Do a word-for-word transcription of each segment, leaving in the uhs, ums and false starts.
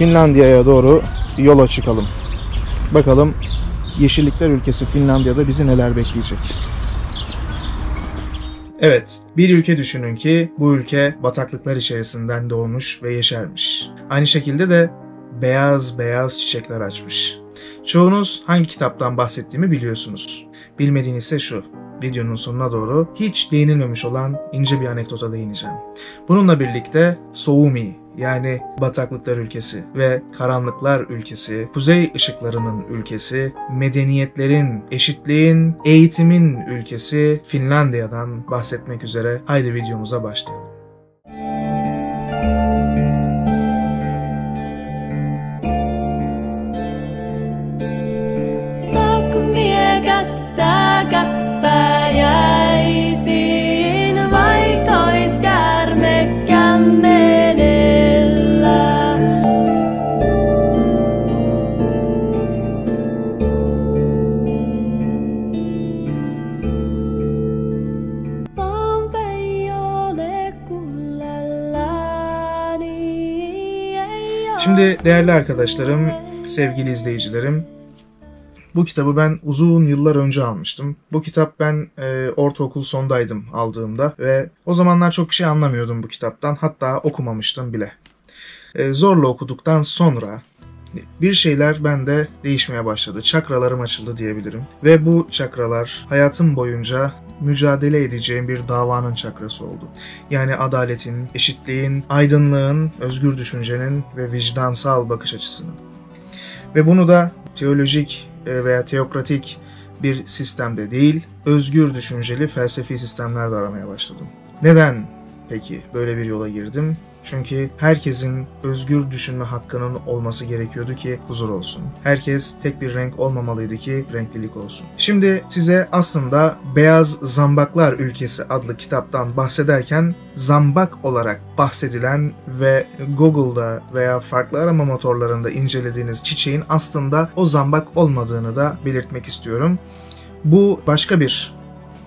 Finlandiya'ya doğru yola çıkalım. Bakalım yeşillikler ülkesi Finlandiya'da bizi neler bekleyecek. Evet, bir ülke düşünün ki bu ülke bataklıklar içerisinden doğmuş ve yeşermiş. Aynı şekilde de beyaz beyaz çiçekler açmış. Çoğunuz hangi kitaptan bahsettiğimi biliyorsunuz. Bilmediğiniz ise şu, videonun sonuna doğru hiç değinilmemiş olan ince bir anekdota değineceğim. Bununla birlikte Suomi, yani bataklıklar ülkesi ve karanlıklar ülkesi, kuzey ışıklarının ülkesi, medeniyetlerin, eşitliğin, eğitimin ülkesi Finlandiya'dan bahsetmek üzere haydi videomuza başlayalım. Şimdi değerli arkadaşlarım, sevgili izleyicilerim, bu kitabı ben uzun yıllar önce almıştım. Bu kitap ben e, ortaokul sondaydım aldığımda ve o zamanlar çok bir şey anlamıyordum bu kitaptan. Hatta okumamıştım bile. E, zorla okuduktan sonra bir şeyler bende değişmeye başladı. Çakralarım açıldı diyebilirim. Ve bu çakralar hayatım boyunca mücadele edeceğim bir davanın çakrası oldu. Yani adaletin, eşitliğin, aydınlığın, özgür düşüncenin ve vicdansal bakış açısının. Ve bunu da teolojik veya teokratik bir sistemde değil, özgür düşünceli felsefi sistemlerde aramaya başladım. Neden peki böyle bir yola girdim? Çünkü herkesin özgür düşünme hakkının olması gerekiyordu ki huzur olsun. Herkes tek bir renk olmamalıydı ki renklilik olsun. Şimdi size aslında Beyaz Zambaklar Ülkesi adlı kitaptan bahsederken zambak olarak bahsedilen ve Google'da veya farklı arama motorlarında incelediğiniz çiçeğin aslında o zambak olmadığını da belirtmek istiyorum. Bu başka bir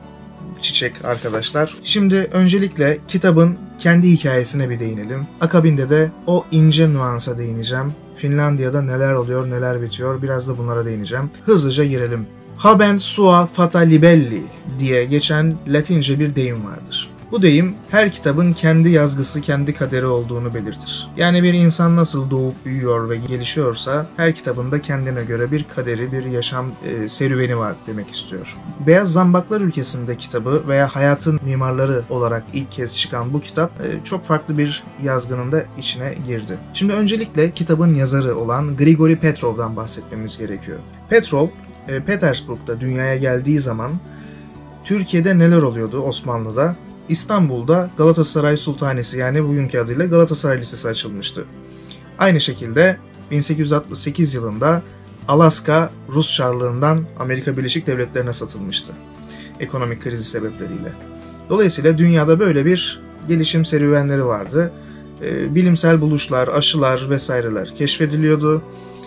çiçek arkadaşlar. Şimdi öncelikle kitabın kendi hikayesine bir değinelim. Akabinde de o ince nüansa değineceğim. Finlandiya'da neler oluyor, neler bitiyor, biraz da bunlara değineceğim. Hızlıca girelim. Haben sua fata libelli diye geçen Latince bir deyim vardır. Bu deyim her kitabın kendi yazgısı, kendi kaderi olduğunu belirtir. Yani bir insan nasıl doğup büyüyor ve gelişiyorsa her kitabında kendine göre bir kaderi, bir yaşam e, serüveni var demek istiyor. Beyaz Zambaklar Ülkesi'nde kitabı veya hayatın mimarları olarak ilk kez çıkan bu kitap e, çok farklı bir yazgının da içine girdi. Şimdi öncelikle kitabın yazarı olan Grigori Petrov'dan bahsetmemiz gerekiyor. Petrov, e, Petersburg'da dünyaya geldiği zaman Türkiye'de neler oluyordu Osmanlı'da? İstanbul'da Galatasaray Sultanesi, yani bugünkü adıyla Galatasaray Lisesi açılmıştı. Aynı şekilde bin sekiz yüz altmış sekiz yılında Alaska Rus Çarlığından Amerika Birleşik Devletleri'ne satılmıştı. Ekonomik krizi sebepleriyle. Dolayısıyla dünyada böyle bir gelişim serüvenleri vardı. E, bilimsel buluşlar, aşılar vesaireler keşfediliyordu.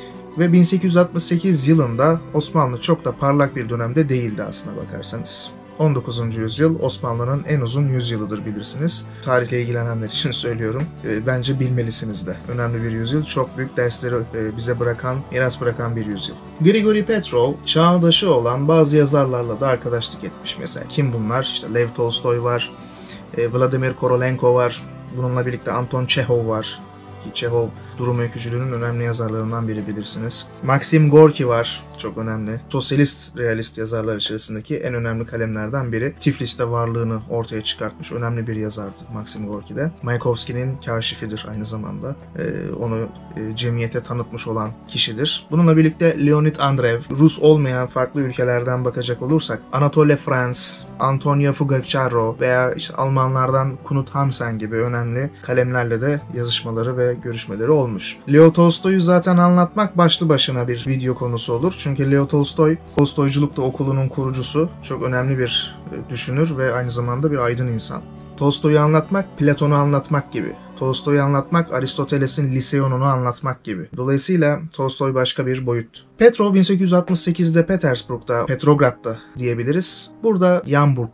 Ve bin sekiz yüz altmış sekiz yılında Osmanlı çok da parlak bir dönemde değildi aslına bakarsanız. on dokuzuncu yüzyıl Osmanlı'nın en uzun yüzyılıdır bilirsiniz. Tarihle ilgilenenler için söylüyorum. E, bence bilmelisiniz de. Önemli bir yüzyıl. Çok büyük dersleri e, bize bırakan, miras bırakan bir yüzyıl. Grigori Petrov, çağdaşı olan bazı yazarlarla da arkadaşlık etmiş. Mesela kim bunlar? İşte Lev Tolstoy var, e, Vladimir Korolenko var, bununla birlikte Anton Çehov var. Çehov, Durum Öykücülüğü'nün önemli yazarlarından biri bilirsiniz. Maxim Gorki var, çok önemli. Sosyalist, realist yazarlar içerisindeki en önemli kalemlerden biri. Tiflis'te varlığını ortaya çıkartmış önemli bir yazardı Maxim Gorki de. Mayakovski'nin kaşifidir aynı zamanda. Ee, onu e, cemiyete tanıtmış olan kişidir. Bununla birlikte Leonid Andreev, Rus olmayan farklı ülkelerden bakacak olursak Anatole France, Antonia Fugacaro veya işte Almanlardan Knut Hamsun gibi önemli kalemlerle de yazışmaları ve görüşmeleri olmuş. Leo Tolstoy'u zaten anlatmak başlı başına bir video konusu olur. Çünkü Leo Tolstoy, Tolstoyculuk da okulunun kurucusu. Çok önemli bir düşünür ve aynı zamanda bir aydın insan. Tolstoy'u anlatmak, Platon'u anlatmak gibi. Tolstoy'u anlatmak, Aristoteles'in Liseon'unu anlatmak gibi. Dolayısıyla Tolstoy başka bir boyut. Petrov bin sekiz yüz altmış sekizde Petersburg'da, Petrograd'da diyebiliriz. Burada Yamburg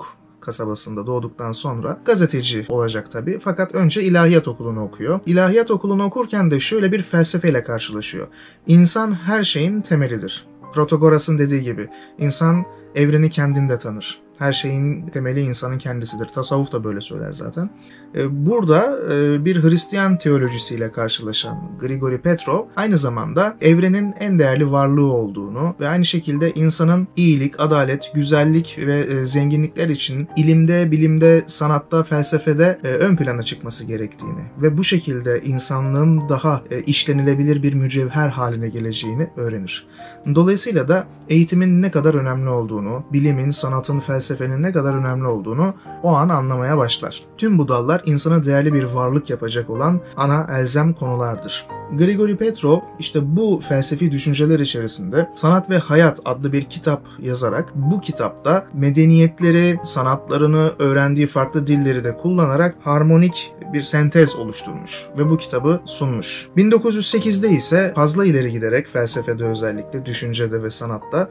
kasabasında doğduktan sonra gazeteci olacak tabii. Fakat önce ilahiyat okulunu okuyor. İlahiyat okulunu okurken de şöyle bir felsefeyle karşılaşıyor. İnsan her şeyin temelidir. Protagoras'ın dediği gibi insan evreni kendinde tanır. Her şeyin temeli insanın kendisidir. Tasavvuf da böyle söyler zaten. Burada bir Hristiyan teolojisiyle karşılaşan Grigori Petrov aynı zamanda evrenin en değerli varlığı olduğunu ve aynı şekilde insanın iyilik, adalet, güzellik ve zenginlikler için ilimde, bilimde, sanatta, felsefede ön plana çıkması gerektiğini ve bu şekilde insanlığın daha işlenilebilir bir mücevher haline geleceğini öğrenir. Dolayısıyla da eğitimin ne kadar önemli olduğunu, bilimin, sanatın, felsefenin ne kadar önemli olduğunu o an anlamaya başlar. Tüm bu dallar insana değerli bir varlık yapacak olan ana elzem konulardır. Grigori Petrov işte bu felsefi düşünceler içerisinde Sanat ve Hayat adlı bir kitap yazarak bu kitapta medeniyetleri, sanatlarını, öğrendiği farklı dilleri de kullanarak harmonik bir sentez oluşturmuş ve bu kitabı sunmuş. bin dokuz yüz sekizde ise fazla ileri giderek felsefede özellikle düşüncede ve sanatta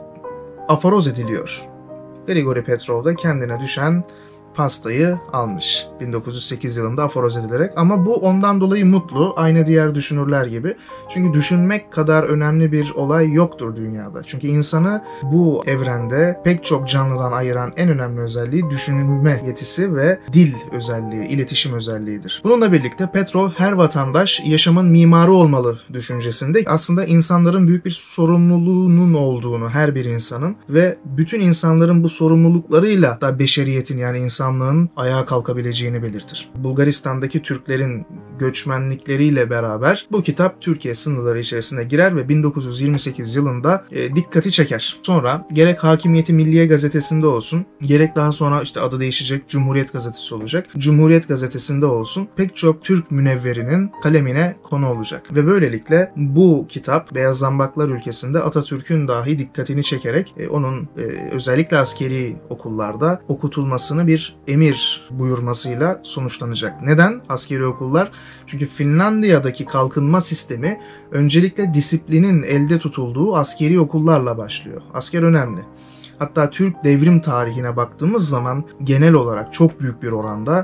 aforoz ediliyor. Grigori Petrov da kendine düşen pastayı almış bin dokuz yüz sekiz yılında aforoz edilerek, ama bu ondan dolayı mutlu, aynı diğer düşünürler gibi. Çünkü düşünmek kadar önemli bir olay yoktur dünyada. Çünkü insanı bu evrende pek çok canlıdan ayıran en önemli özelliği düşünme yetisi ve dil özelliği, iletişim özelliğidir. Bununla birlikte Petrov her vatandaş yaşamın mimarı olmalı düşüncesinde aslında insanların büyük bir sorumluluğunun olduğunu, her bir insanın ve bütün insanların bu sorumluluklarıyla da beşeriyetin yani insan insanlığın ayağa kalkabileceğini belirtir. Bulgaristan'daki Türklerin göçmenlikleriyle beraber bu kitap Türkiye sınırları içerisine girer ve bin dokuz yüz yirmi sekiz yılında e, dikkati çeker. Sonra gerek Hakimiyeti Milliye gazetesinde olsun, gerek daha sonra işte adı değişecek Cumhuriyet gazetesi olacak. Cumhuriyet gazetesinde olsun pek çok Türk münevverinin kalemine konu olacak. Ve böylelikle bu kitap Beyaz Zambaklar ülkesinde Atatürk'ün dahi dikkatini çekerek e, onun e, özellikle askeri okullarda okutulmasını bir emir buyurmasıyla sonuçlanacak. Neden askeri okullar? Çünkü Finlandiya'daki kalkınma sistemi öncelikle disiplinin elde tutulduğu askeri okullarla başlıyor. Asker önemli. Hatta Türk devrim tarihine baktığımız zaman genel olarak çok büyük bir oranda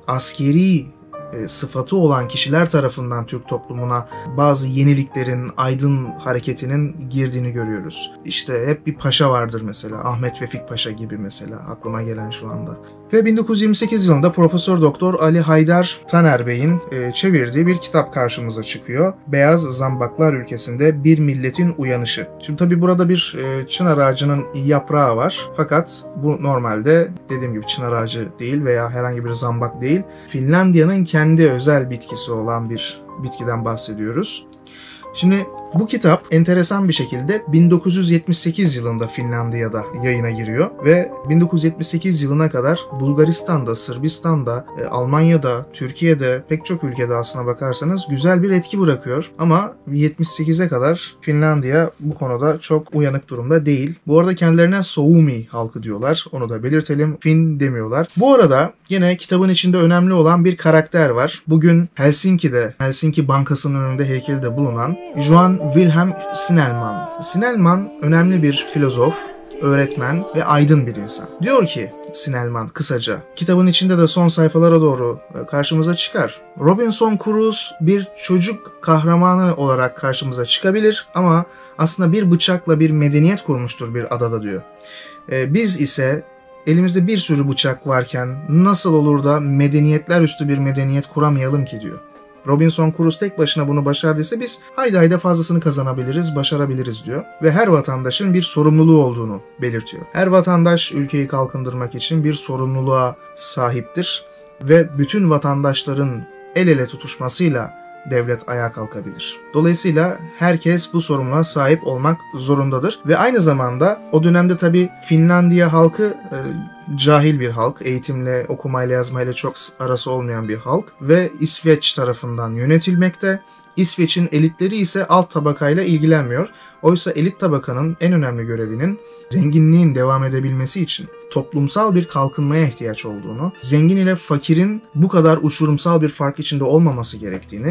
askeri sıfatı olan kişiler tarafından Türk toplumuna bazı yeniliklerin, aydın hareketinin girdiğini görüyoruz. İşte hep bir paşa vardır mesela. Ahmet Vefik Paşa gibi mesela aklıma gelen şu anda. Ve bin dokuz yüz yirmi sekiz yılında Profesör Doktor Ali Haydar Taner Bey'in çevirdiği bir kitap karşımıza çıkıyor. Beyaz Zambaklar Ülkesinde Bir Milletin Uyanışı. Şimdi tabii burada bir çınar ağacının yaprağı var. Fakat bu normalde dediğim gibi çınar ağacı değil veya herhangi bir zambak değil. Finlandiya'nın kendi özel bitkisi olan bir bitkiden bahsediyoruz. Şimdi bu kitap enteresan bir şekilde bin dokuz yüz yetmiş sekiz yılında Finlandiya'da yayına giriyor ve bin dokuz yüz yetmiş sekiz yılına kadar Bulgaristan'da, Sırbistan'da, Almanya'da, Türkiye'de pek çok ülkede aslına bakarsanız güzel bir etki bırakıyor. Ama yetmiş sekize kadar Finlandiya bu konuda çok uyanık durumda değil. Bu arada kendilerine Suomi halkı diyorlar. Onu da belirtelim. Fin demiyorlar. Bu arada yine kitabın içinde önemli olan bir karakter var. Bugün Helsinki'de, Helsinki Bankası'nın önünde heykelde bulunan Johan Wilhelm Snellman. Snellman önemli bir filozof, öğretmen ve aydın bir insan. Diyor ki Snellman kısaca, kitabın içinde de son sayfalara doğru karşımıza çıkar. Robinson Crusoe bir çocuk kahramanı olarak karşımıza çıkabilir ama aslında bir bıçakla bir medeniyet kurmuştur bir adada diyor. Biz ise elimizde bir sürü bıçak varken nasıl olur da medeniyetler üstü bir medeniyet kuramayalım ki diyor. Robinson Crusoe tek başına bunu başardıysa biz haydi haydi fazlasını kazanabiliriz, başarabiliriz diyor. Ve her vatandaşın bir sorumluluğu olduğunu belirtiyor. Her vatandaş ülkeyi kalkındırmak için bir sorumluluğa sahiptir. Ve bütün vatandaşların el ele tutuşmasıyla devlet ayağa kalkabilir. Dolayısıyla herkes bu sorumluluğa sahip olmak zorundadır. Ve aynı zamanda o dönemde tabii Finlandiya halkı e, cahil bir halk, eğitimle, okumayla, yazmayla çok arası olmayan bir halk ve İsveç tarafından yönetilmekte. İsveç'in elitleri ise alt tabakayla ilgilenmiyor. Oysa elit tabakanın en önemli görevinin zenginliğin devam edebilmesi için toplumsal bir kalkınmaya ihtiyaç olduğunu, zengin ile fakirin bu kadar uçurumsal bir fark içinde olmaması gerektiğini,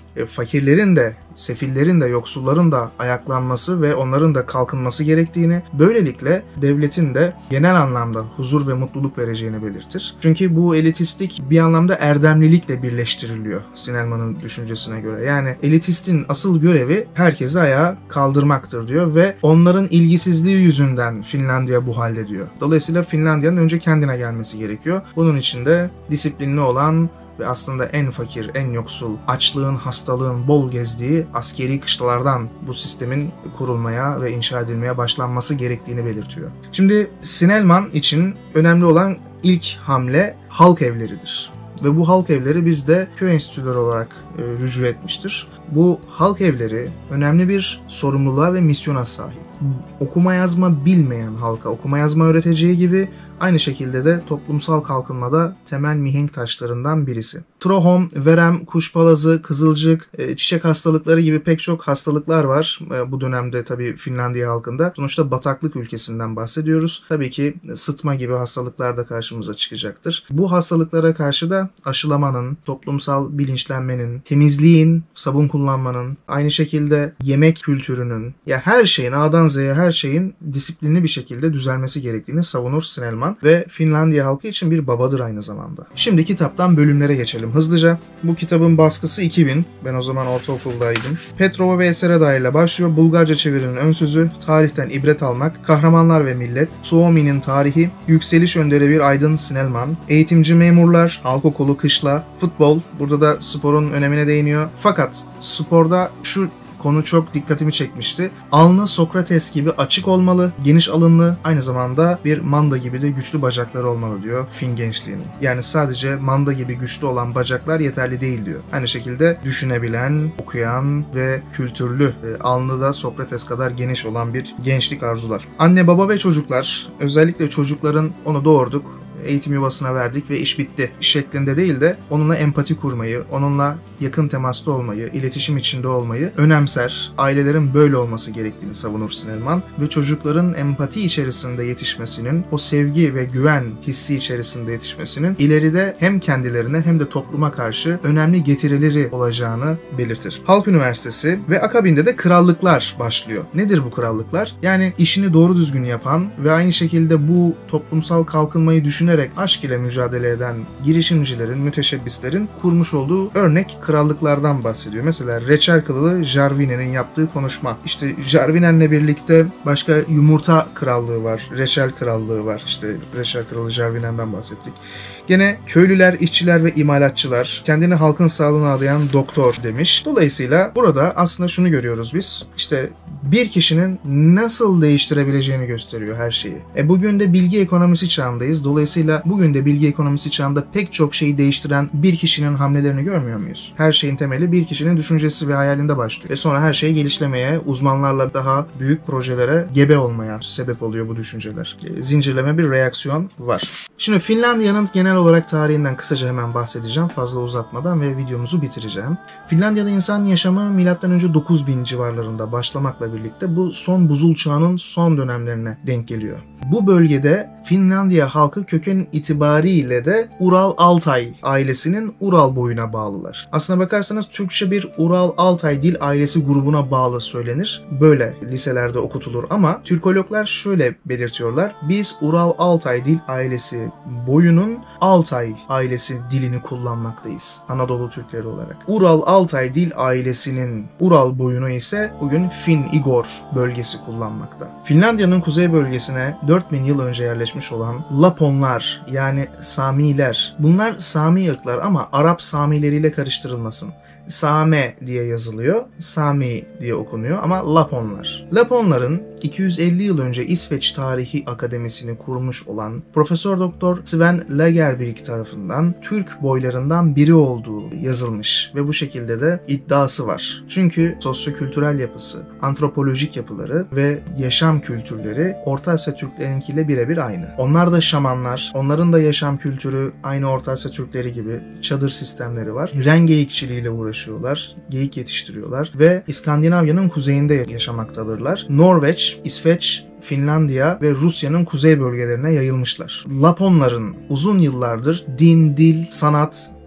e, fakirlerin de, sefillerin de, yoksulların da ayaklanması ve onların da kalkınması gerektiğini, böylelikle devletin de genel anlamda huzur ve mutluluk vereceğini belirtir. Çünkü bu elitistik bir anlamda erdemlilikle birleştiriliyor Sinelman'ın düşüncesine göre. Yani elitistin asıl görevi herkesi ayağa kaldırmaktır diyor ve onların ilgisizliği yüzünden Finlandiya bu halde diyor. Dolayısıyla Finlandiya'nın önce kendine gelmesi gerekiyor. Bunun için de disiplinli olan ve aslında en fakir, en yoksul, açlığın, hastalığın bol gezdiği askeri kışlalardan bu sistemin kurulmaya ve inşa edilmeye başlanması gerektiğini belirtiyor. Şimdi Sinelman için önemli olan ilk hamle halk evleridir. Ve bu halk evleri bizde köy enstitüleri olarak e, rücu etmiştir. Bu halk evleri önemli bir sorumluluğa ve misyona sahip. Okuma yazma bilmeyen halka okuma yazma öğreteceği gibi aynı şekilde de toplumsal kalkınmada temel mihenk taşlarından birisi. Trohom, verem, kuşpalazı, kızılcık, çiçek hastalıkları gibi pek çok hastalıklar var bu dönemde tabii Finlandiya halkında. Sonuçta bataklık ülkesinden bahsediyoruz. Tabii ki sıtma gibi hastalıklar da karşımıza çıkacaktır. Bu hastalıklara karşı da aşılamanın, toplumsal bilinçlenmenin, temizliğin, sabun kullanmanın, aynı şekilde yemek kültürünün, ya her şeyin A'dan Z'ye her şeyin disiplinli bir şekilde düzelmesi gerektiğini savunur Sinelman ve Finlandiya halkı için bir babadır aynı zamanda. Şimdi kitaptan bölümlere geçelim hızlıca. Bu kitabın baskısı iki bin. Ben o zaman ortaokuldaydım. Petrova ve Esereda ile başlıyor. Bulgarca çevirinin ön sözü, tarihten ibret almak, kahramanlar ve millet, Suomi'nin tarihi, yükseliş önderi bir aydın Sinelman, eğitimci memurlar, halk okulu, kışla, futbol. Burada da sporun önemine değiniyor. Fakat sporda şu konu çok dikkatimi çekmişti. Alnı Sokrates gibi açık olmalı, geniş alınlı, aynı zamanda bir manda gibi de güçlü bacakları olmalı diyor Fin gençliğinin. Yani sadece manda gibi güçlü olan bacaklar yeterli değil diyor. Aynı şekilde düşünebilen, okuyan ve kültürlü, alnı da Sokrates kadar geniş olan bir gençlik arzular. Anne, baba ve çocuklar, özellikle çocukların onu doğurduk, eğitim yuvasına verdik ve iş bitti şeklinde değil de onunla empati kurmayı, onunla yakın temasta olmayı, iletişim içinde olmayı önemser. Ailelerin böyle olması gerektiğini savunur Sinelman ve çocukların empati içerisinde yetişmesinin, o sevgi ve güven hissi içerisinde yetişmesinin ileride hem kendilerine hem de topluma karşı önemli getirileri olacağını belirtir. Halk Üniversitesi ve akabinde de krallıklar başlıyor. Nedir bu krallıklar? Yani işini doğru düzgün yapan ve aynı şekilde bu toplumsal kalkınmayı düşünen aşk ile mücadele eden girişimcilerin, müteşebbislerin kurmuş olduğu örnek krallıklardan bahsediyor. Mesela Reçel Kralı Jarvinen'in yaptığı konuşma. İşte Jarvinen'le birlikte başka Yumurta Krallığı var, Reçel Krallığı var. İşte Reçel Kralı Jarvinen'den bahsettik. Gene köylüler, işçiler ve imalatçılar, kendini halkın sağlığına adayan doktor demiş. Dolayısıyla burada aslında şunu görüyoruz biz. İşte bir kişinin nasıl değiştirebileceğini gösteriyor her şeyi. E bugün de bilgi ekonomisi çağındayız. Dolayısıyla bugün de bilgi ekonomisi çağında pek çok şeyi değiştiren bir kişinin hamlelerini görmüyor muyuz? Her şeyin temeli bir kişinin düşüncesi ve hayalinde başlıyor. Ve sonra her şey gelişlemeye, uzmanlarla daha büyük projelere gebe olmaya sebep oluyor bu düşünceler. E, zincirleme bir reaksiyon var. Şimdi Finlandiya'nın genel olarak tarihinden kısaca hemen bahsedeceğim fazla uzatmadan ve videomuzu bitireceğim. Finlandiya'da insan yaşamı milattan önce dokuz bin civarlarında başlamakla birlikte bu son buzul çağının son dönemlerine denk geliyor. Bu bölgede Finlandiya halkı köken itibariyle de Ural-Altay ailesinin Ural boyuna bağlılar. Aslına bakarsanız Türkçe bir Ural-Altay dil ailesi grubuna bağlı söylenir. Böyle liselerde okutulur ama Türkologlar şöyle belirtiyorlar. Biz Ural-Altay dil ailesi boyunun Altay ailesi dilini kullanmaktayız. Anadolu Türkleri olarak. Ural-Altay dil ailesinin Ural boyunu ise bugün Fin-Igor bölgesi kullanmakta. Finlandiya'nın kuzey bölgesine dört bin yıl önce yerleşmiş olan Laponlar yani Samiler. Bunlar Sami ırklar ama Arap Samileriyle karıştırılmasın. Same diye yazılıyor, Sami diye okunuyor ama Laponlar. Laponların iki yüz elli yıl önce İsveç Tarihi Akademisi'ni kurmuş olan Profesör Doktor Sven Lagerbielke tarafından Türk boylarından biri olduğu yazılmış ve bu şekilde de iddiası var. Çünkü sosyokültürel yapısı, antropolojik yapıları ve yaşam kültürleri Orta Asya Türklerinkiyle birebir aynı. Onlar da şamanlar, onların da yaşam kültürü aynı Orta Asya Türkleri gibi çadır sistemleri var. Ren geyikçiliğiyle uğraşıyorlar, geyik yetiştiriyorlar ve İskandinavya'nın kuzeyinde yaşamaktadırlar. Norveç, İsveç, Finlandiya ve Rusya'nın kuzey bölgelerine yayılmışlar. Laponların uzun yıllardır din, dil, sanat,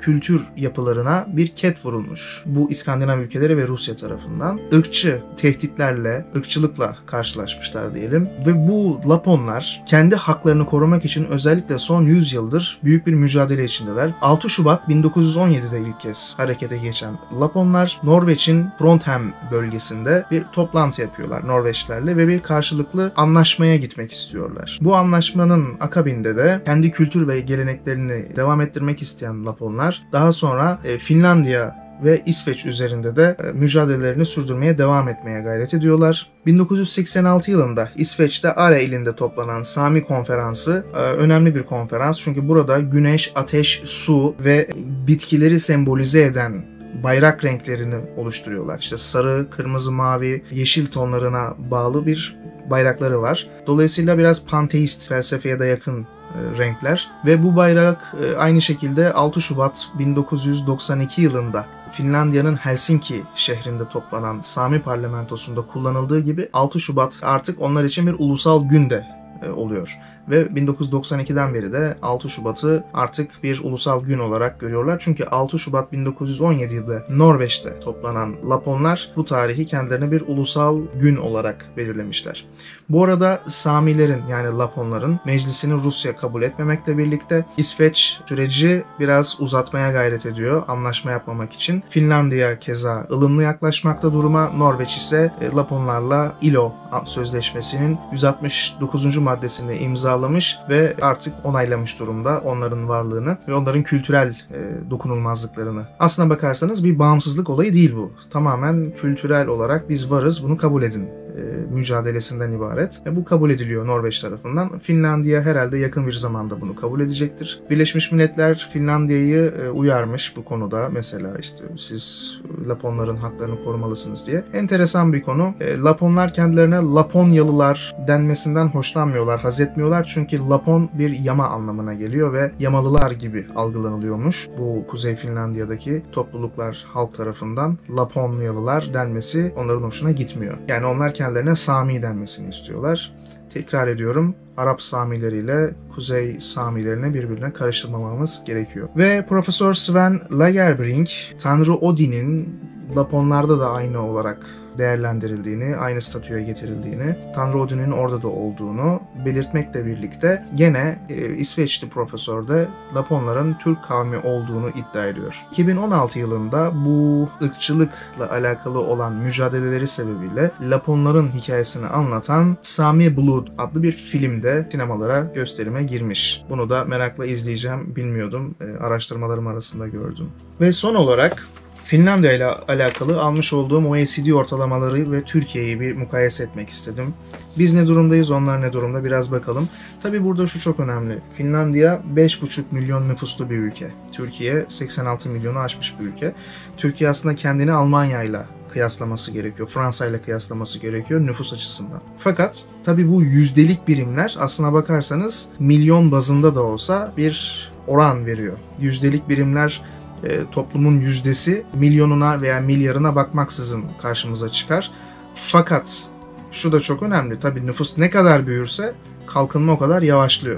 kültür yapılarına bir ket vurulmuş. Bu İskandinav ülkeleri ve Rusya tarafından ırkçı tehditlerle, ırkçılıkla karşılaşmışlar diyelim. Ve bu Laponlar kendi haklarını korumak için özellikle son yüz yıldır büyük bir mücadele içindeler. altı Şubat bin dokuz yüz on yedi'de ilk kez harekete geçen Laponlar Norveç'in Trondheim bölgesinde bir toplantı yapıyorlar Norveçlerle ve bir karşılıklı anlaşmaya gitmek istiyorlar. Bu anlaşmanın akabinde de kendi kültür ve geleneklerini devam ettirmek isteyen Laponlar daha sonra Finlandiya ve İsveç üzerinde de mücadelelerini sürdürmeye devam etmeye gayret ediyorlar. bin dokuz yüz seksen altı yılında İsveç'te Are ilinde toplanan Sami Konferansı önemli bir konferans. Çünkü burada güneş, ateş, su ve bitkileri sembolize eden bayrak renklerini oluşturuyorlar. İşte sarı, kırmızı, mavi, yeşil tonlarına bağlı bir bayrakları var. Dolayısıyla biraz panteist felsefeye de yakın renkler ve bu bayrak aynı şekilde altı Şubat bin dokuz yüz doksan iki yılında Finlandiya'nın Helsinki şehrinde toplanan Sami parlamentosunda kullanıldığı gibi altı Şubat artık onlar için bir ulusal gün de oluyor. Ve bin dokuz yüz doksan iki'den beri de altı Şubat'ı artık bir ulusal gün olarak görüyorlar. Çünkü altı Şubat bin dokuz yüz on yedi'de Norveç'te toplanan Laponlar bu tarihi kendilerine bir ulusal gün olarak belirlemişler. Bu arada Samilerin yani Laponların meclisini Rusya kabul etmemekle birlikte İsveç süreci biraz uzatmaya gayret ediyor anlaşma yapmamak için. Finlandiya keza ılımlı yaklaşmakta duruma. Norveç ise Laponlarla İLO sözleşmesinin yüz altmış dokuzuncu maddesini imzalamış ve artık onaylamış durumda onların varlığını ve onların kültürel e, dokunulmazlıklarını. Aslına bakarsanız bir bağımsızlık olayı değil bu. Tamamen kültürel olarak biz varız, bunu kabul edin e, mücadelesinden ibaret. E, bu kabul ediliyor Norveç tarafından. Finlandiya herhalde yakın bir zamanda bunu kabul edecektir. Birleşmiş Milletler Finlandiya'yı e, uyarmış bu konuda. Mesela işte siz Laponların haklarını korumalısınız diye. Enteresan bir konu. E, Laponlar kendilerine Laponyalılar denmesinden hoşlanmıyorlar, haz etmiyorlar. Çünkü Lapon bir yama anlamına geliyor ve yamalılar gibi algılanılıyormuş. Bu Kuzey Finlandiya'daki topluluklar, halk tarafından Laponyalılar denmesi onların hoşuna gitmiyor. Yani onlar kendilerine Sami denmesini istiyorlar. Tekrar ediyorum, Arap Samileriyle Kuzey Samilerini birbirine karıştırmamamız gerekiyor. Ve Profesör Sven Lagerbrink, Tanrı Odin'in Laponlarda da aynı olarak değerlendirildiğini, aynı statüye getirildiğini, Tanrı Odin'in orada da olduğunu belirtmekle birlikte gene e, İsveçli profesör de Laponların Türk kavmi olduğunu iddia ediyor. iki bin on altı yılında bu ırkçılıkla alakalı olan mücadeleleri sebebiyle Laponların hikayesini anlatan Sami Blood adlı bir filmde sinemalara gösterime girmiş. Bunu da merakla izleyeceğim, bilmiyordum. E, araştırmalarım arasında gördüm. Ve son olarak Finlandiya ile alakalı almış olduğum O E C D ortalamaları ve Türkiye'yi bir mukayese etmek istedim. Biz ne durumdayız, onlar ne durumda biraz bakalım. Tabi burada şu çok önemli. Finlandiya beş buçuk milyon nüfuslu bir ülke. Türkiye seksen altı milyonu aşmış bir ülke. Türkiye aslında kendini Almanya ile kıyaslaması gerekiyor. Fransa ile kıyaslaması gerekiyor nüfus açısından. Fakat tabi bu yüzdelik birimler aslına bakarsanız milyon bazında da olsa bir oran veriyor. Yüzdelik birimler E, toplumun yüzdesi milyonuna veya milyarına bakmaksızın karşımıza çıkar. Fakat şu da çok önemli. Tabii nüfus ne kadar büyürse kalkınma o kadar yavaşlıyor.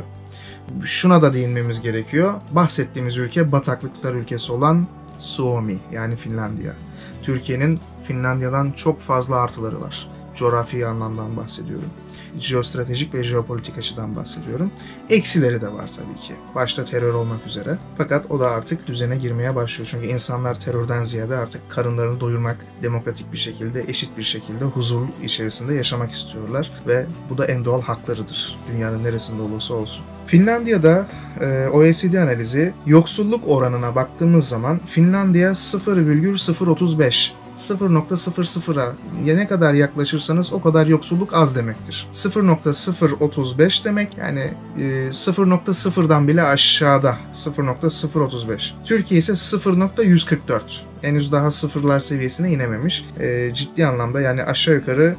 Şuna da değinmemiz gerekiyor. Bahsettiğimiz ülke bataklıklar ülkesi olan Suomi yani Finlandiya. Türkiye'nin Finlandiya'dan çok fazla artıları var. Coğrafi anlamdan bahsediyorum. Jeostratejik ve jeopolitik açıdan bahsediyorum. Eksileri de var tabii ki. Başta terör olmak üzere. Fakat o da artık düzene girmeye başlıyor. Çünkü insanlar terörden ziyade artık karınlarını doyurmak, demokratik bir şekilde, eşit bir şekilde huzur içerisinde yaşamak istiyorlar. Ve bu da en doğal haklarıdır. Dünyanın neresinde olursa olsun. Finlandiya'da e, O E C D analizi yoksulluk oranına baktığımız zaman Finlandiya sıfır virgül sıfır otuz beş. sıfır nokta sıfır sıfıra ya ne kadar yaklaşırsanız o kadar yoksulluk az demektir. sıfır nokta sıfır otuz beş demek yani e, sıfır nokta sıfırdan bile aşağıda. sıfır nokta sıfır otuz beş. Türkiye ise sıfır nokta yüz kırk dört. Henüz daha sıfırlar seviyesine inememiş. E, ciddi anlamda yani aşağı yukarı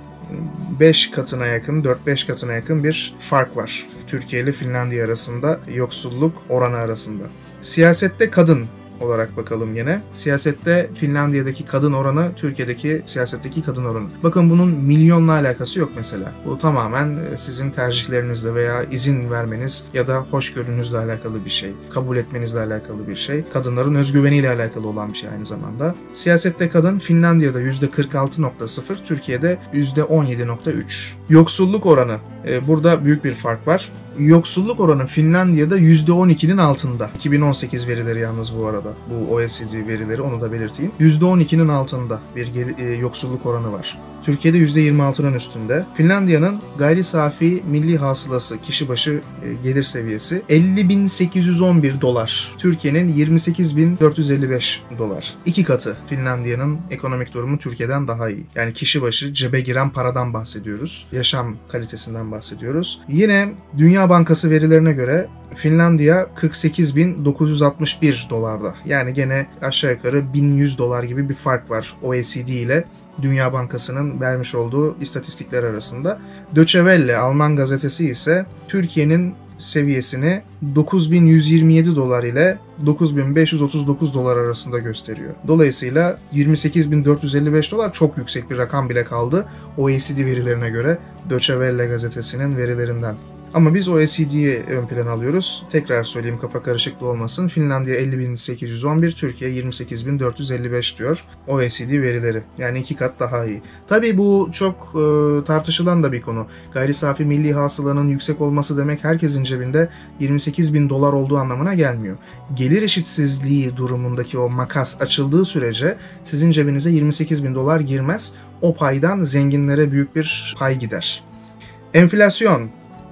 beş katına yakın, dört beş katına yakın bir fark var. Türkiye ile Finlandiya arasında, yoksulluk oranı arasında. Siyasette kadın olarak bakalım yine. Siyasette Finlandiya'daki kadın oranı, Türkiye'deki siyasetteki kadın oranı. Bakın bunun milyonla alakası yok mesela. Bu tamamen sizin tercihlerinizle veya izin vermeniz ya da hoşgörünüzle alakalı bir şey. Kabul etmenizle alakalı bir şey. Kadınların özgüveniyle alakalı olan bir şey aynı zamanda. Siyasette kadın Finlandiya'da yüzde kırk altı nokta sıfır, Türkiye'de yüzde on yedi nokta üç. Yoksulluk oranı. Burada büyük bir fark var. Yoksulluk oranı Finlandiya'da yüzde on ikinin altında. iki bin on sekiz verileri yalnız bu arada. Bu O E C D verileri, onu da belirteyim. yüzde on ikinin altında bir e, yoksulluk oranı var. Türkiye'de yüzde yirmi altının üstünde. Finlandiya'nın gayri safi milli hasılası, kişi başı e, gelir seviyesi elli bin sekiz yüz on bir dolar. Türkiye'nin yirmi sekiz bin dört yüz elli beş dolar. İki katı Finlandiya'nın ekonomik durumu Türkiye'den daha iyi. Yani kişi başı cebe giren paradan bahsediyoruz. Yaşam kalitesinden bahsediyoruz. Yine Dünya Bankası verilerine göre Finlandiya kırk sekiz bin dokuz yüz altmış bir dolarda. Yani gene aşağı yukarı bin yüz dolar gibi bir fark var O E C D ile Dünya Bankası'nın vermiş olduğu istatistikler arasında. Deutsche Welle Alman gazetesi ise Türkiye'nin seviyesini dokuz bin yüz yirmi yedi dolar ile dokuz bin beş yüz otuz dokuz dolar arasında gösteriyor. Dolayısıyla yirmi sekiz bin dört yüz elli beş dolar çok yüksek bir rakam bile kaldı O E C D verilerine göre, Deutsche Welle gazetesinin verilerinden. Ama biz O E C D'yi ön plana alıyoruz. Tekrar söyleyeyim kafa karışıklığı olmasın. Finlandiya elli bin sekiz yüz on bir, Türkiye yirmi sekiz bin dört yüz elli beş diyor O E C D verileri. Yani iki kat daha iyi. Tabii bu çok e, tartışılan da bir konu. Gayri safi milli hasılanın yüksek olması demek herkesin cebinde yirmi sekiz bin dolar olduğu anlamına gelmiyor. Gelir eşitsizliği durumundaki o makas açıldığı sürece sizin cebinize yirmi sekiz bin dolar girmez. O paydan zenginlere büyük bir pay gider. Enflasyon.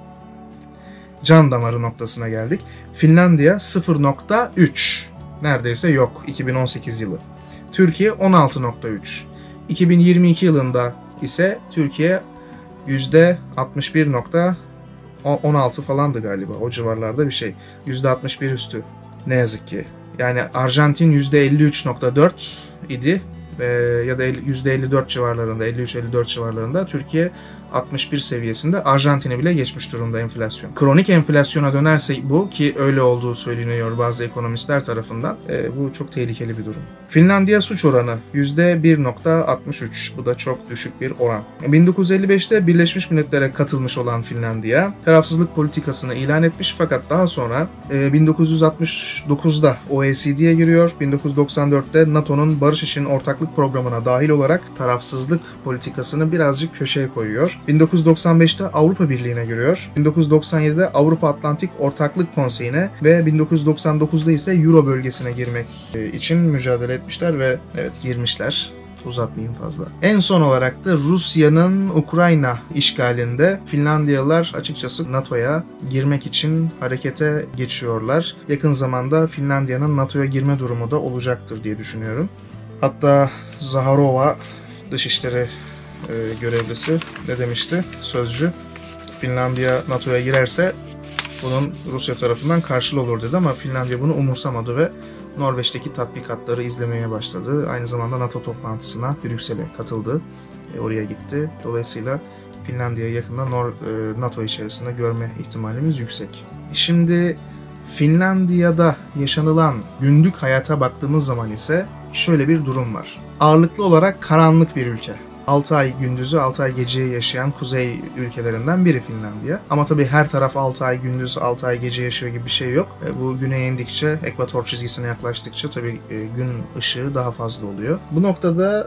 Can damarı noktasına geldik. Finlandiya sıfır nokta üç. Neredeyse yok iki bin on sekiz yılı. Türkiye on altı nokta üç. iki bin yirmi iki yılında ise Türkiye yüzde altmış bir nokta on altı falandı galiba. O civarlarda bir şey. yüzde altmış bir üstü. Ne yazık ki. Yani Arjantin yüzde elli üç nokta dört idi. Ee, ya da yüzde elli dört civarlarında, elli üç elli dört civarlarında. Türkiye altmış bir seviyesinde, Arjantin'i bile geçmiş durumda enflasyon. Kronik enflasyona dönerse bu, ki öyle olduğu söyleniyor bazı ekonomistler tarafından, e, bu çok tehlikeli bir durum. Finlandiya suç oranı yüzde bir nokta altmış üç. Bu da çok düşük bir oran. bin dokuz yüz elli beşte Birleşmiş Milletler'e katılmış olan Finlandiya tarafsızlık politikasını ilan etmiş, fakat daha sonra e, bin dokuz yüz altmış dokuzda O E C D'ye giriyor. bin dokuz yüz doksan dörtte NATO'nun barış için ortaklık programına dahil olarak tarafsızlık politikasını birazcık köşeye koyuyor. bin dokuz yüz doksan beşte Avrupa Birliği'ne giriyor. bin dokuz yüz doksan yedide Avrupa Atlantik Ortaklık Konseyi'ne ve bin dokuz yüz doksan dokuzda ise Euro bölgesine girmek için mücadele etmişler ve evet girmişler. Uzatmayayım fazla. En son olarak da Rusya'nın Ukrayna işgalinde Finlandiyalılar açıkçası NATO'ya girmek için harekete geçiyorlar. Yakın zamanda Finlandiya'nın NATO'ya girme durumu da olacaktır diye düşünüyorum. Hatta Zaharova, Dışişleri e, görevlisi, ne demişti? Sözcü. Finlandiya NATO'ya girerse bunun Rusya tarafından karşılığı olur dedi, ama Finlandiya bunu umursamadı ve Norveç'teki tatbikatları izlemeye başladı. Aynı zamanda NATO toplantısına Brüksel'e katıldı. E, oraya gitti. Dolayısıyla Finlandiya'yı yakında Nor- e, NATO içerisinde görme ihtimalimiz yüksek. Şimdi Finlandiya'da yaşanılan günlük hayata baktığımız zaman ise şöyle bir durum var. Ağırlıklı olarak karanlık bir ülke. altı ay gündüzü, altı ay geceyi yaşayan kuzey ülkelerinden biri Finlandiya. Ama tabii her taraf altı ay gündüz, altı ay gece yaşıyor gibi bir şey yok. Bu güneye indikçe, ekvator çizgisine yaklaştıkça tabii gün ışığı daha fazla oluyor. Bu noktada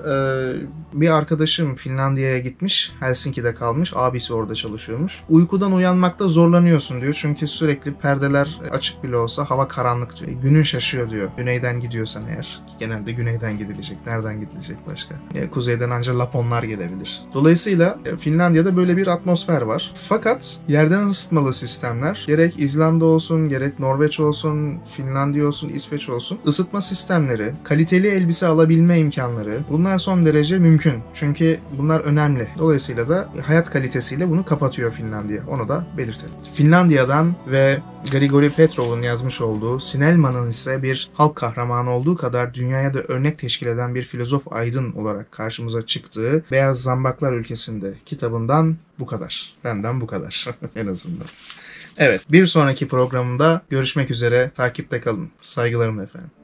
bir arkadaşım Finlandiya'ya gitmiş, Helsinki'de kalmış, abisi orada çalışıyormuş. Uykudan uyanmakta zorlanıyorsun diyor, çünkü sürekli perdeler açık bile olsa hava karanlık diyor. Günün şaşıyor diyor, güneyden gidiyorsan eğer. Ki genelde güneyden gidilecek, nereden gidilecek başka? Kuzeyden ancak Lapon onlar gelebilir. Dolayısıyla Finlandiya'da böyle bir atmosfer var. Fakat yerden ısıtmalı sistemler, gerek İzlanda olsun, gerek Norveç olsun, Finlandiya olsun, İsveç olsun, ısıtma sistemleri, kaliteli elbise alabilme imkanları, bunlar son derece mümkün. Çünkü bunlar önemli. Dolayısıyla da hayat kalitesiyle bunu kapatıyor Finlandiya. Onu da belirtelim. Finlandiya'dan ve Grigori Petrov'un yazmış olduğu, Sinelman'ın ise bir halk kahramanı olduğu kadar dünyaya da örnek teşkil eden bir filozof aydın olarak karşımıza çıktığı Beyaz Zambaklar Ülkesi'nde kitabından bu kadar. Benden bu kadar en azından. Evet, bir sonraki programda görüşmek üzere. Takipte kalın. Saygılarımla efendim.